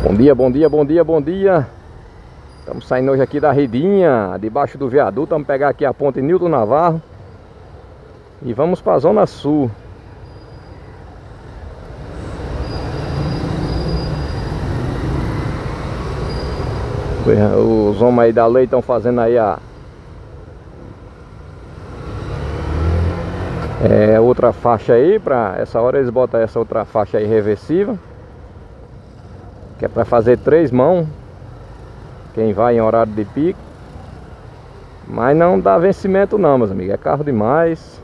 Bom dia, bom dia, bom dia, bom dia. Estamos saindo hoje aqui da Redinha, debaixo do viaduto. Vamos pegar aqui a ponte Nilton Navarro e vamos para a Zona Sul. Os homens aí da lei estão fazendo aí a outra faixa aí. Para essa hora eles botam essa outra faixa aí reversível, que é para fazer 3 mãos quem vai em horário de pico. Mas não dá vencimento não, meus amigos. É carro demais.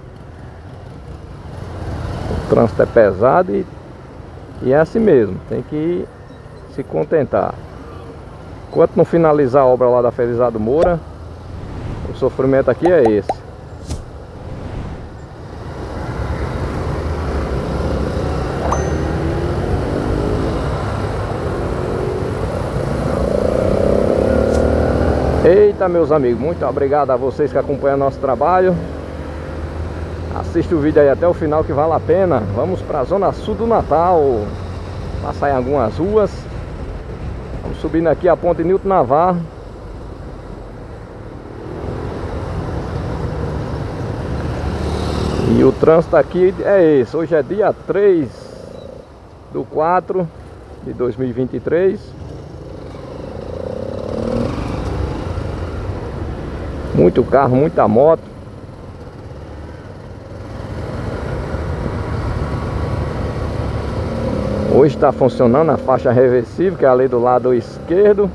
O trânsito é pesado e é assim mesmo. Tem que se contentar. Enquanto não finalizar a obra lá da Felizardo Moura, o sofrimento aqui é esse. Eita, meus amigos, muito obrigado a vocês que acompanham nosso trabalho. Assiste o vídeo aí até o final que vale a pena. Vamos para a Zona Sul do Natal, passar em algumas ruas. Vamos subindo aqui a ponte Nilton Navarro. E o trânsito aqui é esse. Hoje é dia 3/4/2023. Muito carro, muita moto. Hoje está funcionando a faixa reversível, que é ali do lado esquerdo.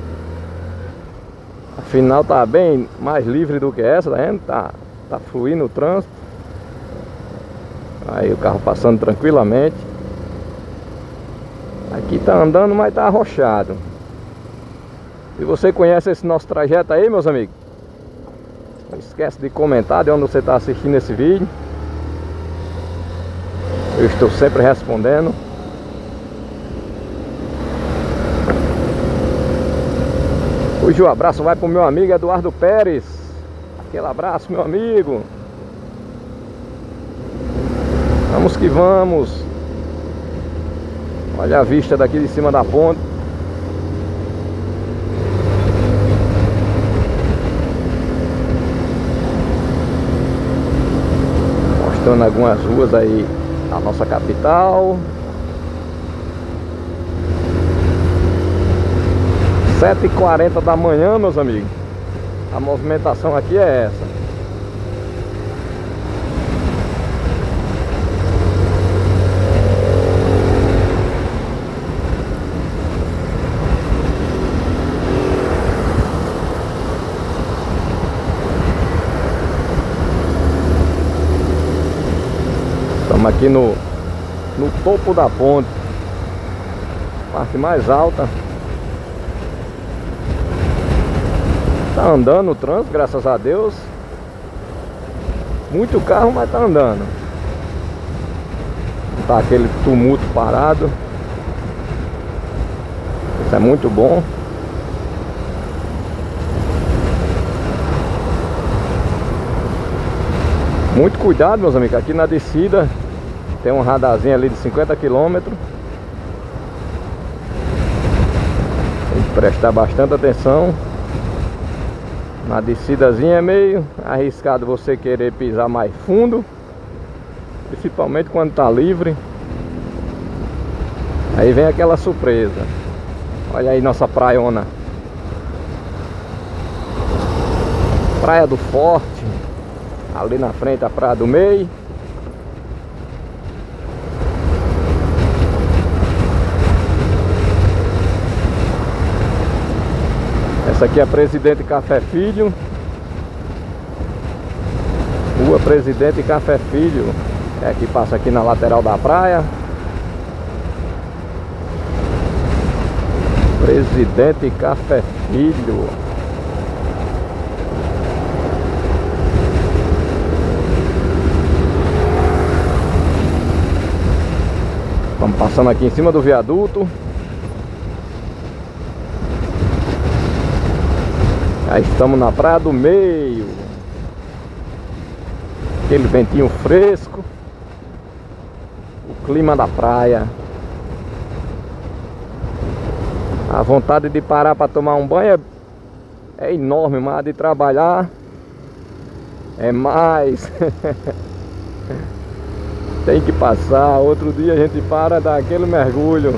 Afinal tá bem mais livre do que essa, tá vendo? Tá fluindo o trânsito. Aí o carro passando tranquilamente. Aqui tá andando, mas tá arrochado. Se você conhece esse nosso trajeto aí, meus amigos, não esquece de comentar de onde você está assistindo esse vídeo. Eu estou sempre respondendo. Hoje o abraço vai para o meu amigo Eduardo Pérez. Aquele abraço, meu amigo. Vamos que vamos. Olha a vista daqui de cima da ponte. Mostrando algumas ruas aí da nossa capital. 7h40 da manhã, meus amigos. A movimentação aqui é essa. Estamos aqui no topo da ponte, parte mais alta. Tá andando o trânsito, graças a Deus. Muito carro, mas tá andando. Não tá aquele tumulto parado. Isso é muito bom. Muito cuidado, meus amigos. Aqui na descida tem um radarzinho ali de 50 km. Tem que prestar bastante atenção. Na descidazinha é meio arriscado você querer pisar mais fundo, principalmente quando tá livre. Aí vem aquela surpresa. Olha aí nossa praiona, Praia do Forte. Ali na frente a Praia do Meio. Essa aqui é a Presidente Café Filho. Rua Presidente Café Filho. É que passa aqui na lateral da praia. Presidente Café Filho. Estamos passando aqui em cima do viaduto. Aí estamos na Praia do Meio. Aquele ventinho fresco. O clima da praia. A vontade de parar para tomar um banho é enorme, mas a de trabalhar é mais. Tem que passar. Outro dia a gente para, dá aquele mergulho.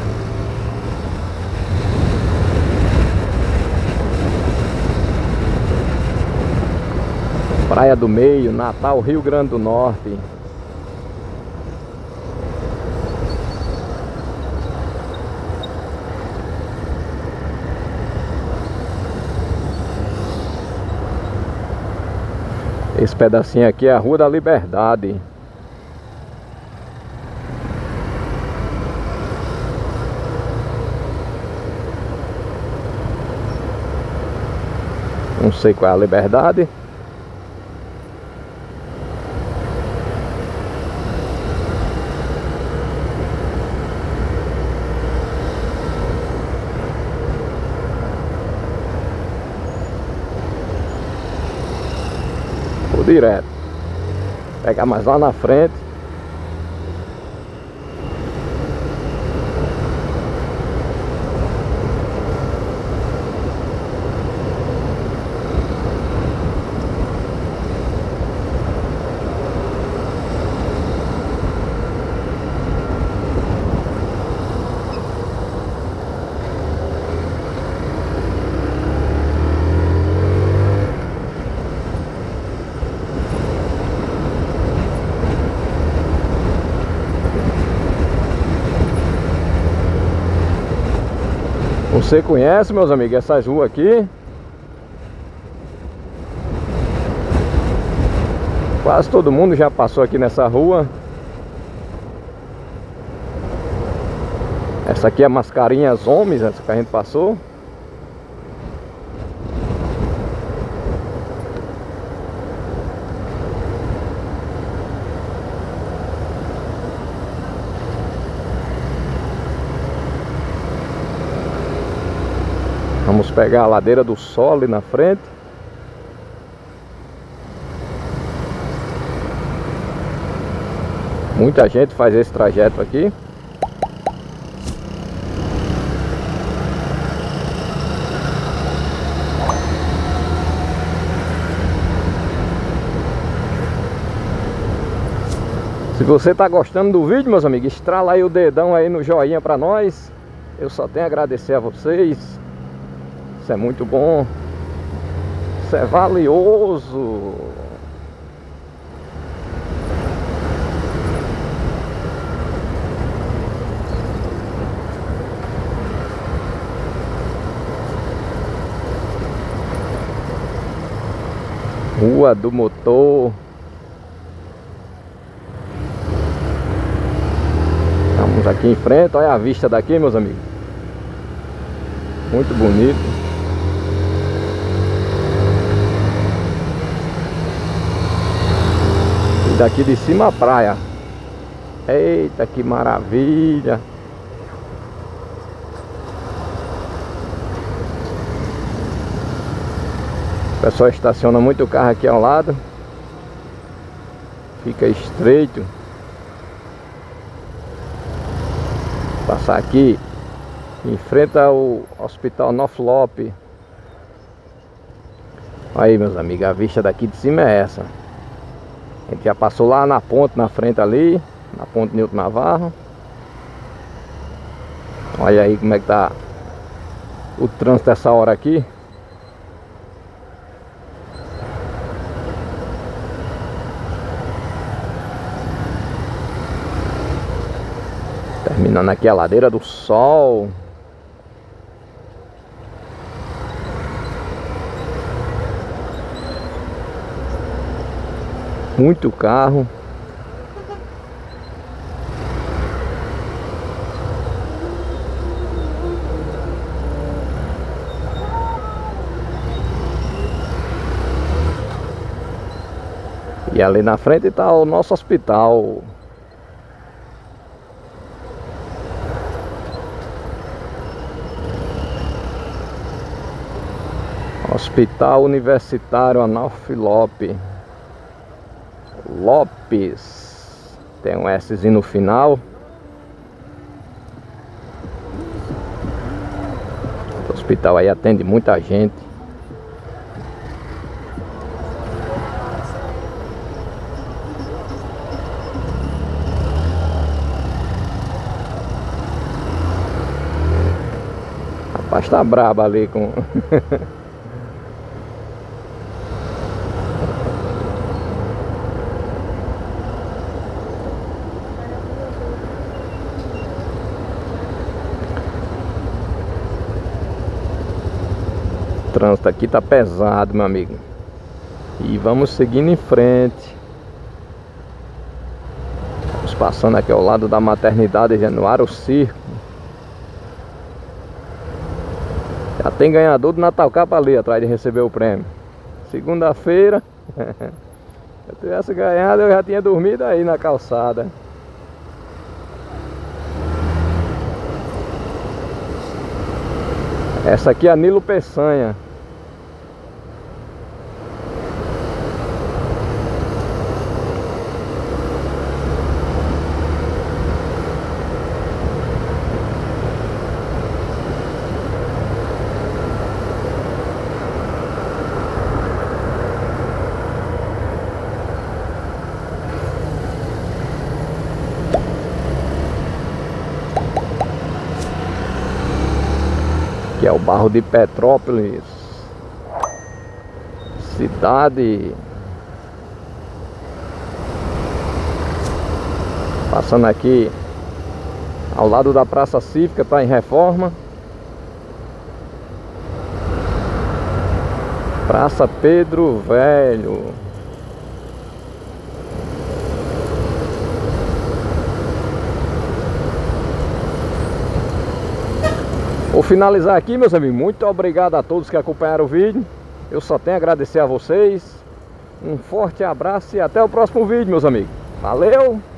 Praia do Meio, Natal, Rio Grande do Norte. Esse pedacinho aqui é a Rua da Liberdade. Não sei qual é a Liberdade. Vou direto. Pegar mais lá na frente. Você conhece, meus amigos, essas ruas aqui? Quase todo mundo já passou aqui nessa rua. Essa aqui é a Mascarinhas Homens, essa que a gente passou. Vamos pegar a Ladeira do Sol ali na frente. Muita gente faz esse trajeto aqui. Se você tá gostando do vídeo, meus amigos, estrala aí o dedão aí no joinha pra nós. Eu só tenho a agradecer a vocês. Isso é muito bom. Isso é valioso. Rua do Motor. Estamos aqui em frente. Olha a vista daqui, meus amigos. Muito bonito. Daqui de cima a praia. Eita, que maravilha. O pessoal estaciona muito carro aqui ao lado. Fica estreito. Passar aqui em frente ao Hospital Norflop. Aí, meus amigos, a vista daqui de cima é essa. A gente já passou lá na ponte, na frente ali, na ponte Nilton Navarro. Olha aí como é que tá o trânsito essa hora aqui. Terminando aqui a Ladeira do Sol. Muito carro. E ali na frente está o nosso hospital. Hospital Universitário Norflop. Lopes. Tem um Szinho no final. hospital aí atende muita gente. Rapaz, tá brabo ali com... O trânsito aqui tá pesado, meu amigo. E vamos seguindo em frente. Vamos passando aqui ao lado da maternidade Januário Circo. Já tem ganhador do Natal Capa ali atrás de receber o prêmio. Segunda-feira. Se eu tivesse ganhado, eu já tinha dormido aí na calçada. Essa aqui é a Nilo Peçanha. Que é o bairro de Petrópolis, cidade. Passando aqui ao lado da Praça Cívica, está em reforma. Praça Pedro Velho. Vou finalizar aqui, meus amigos. Muito obrigado a todos que acompanharam o vídeo. Eu só tenho a agradecer a vocês. Um forte abraço e até o próximo vídeo, meus amigos. Valeu!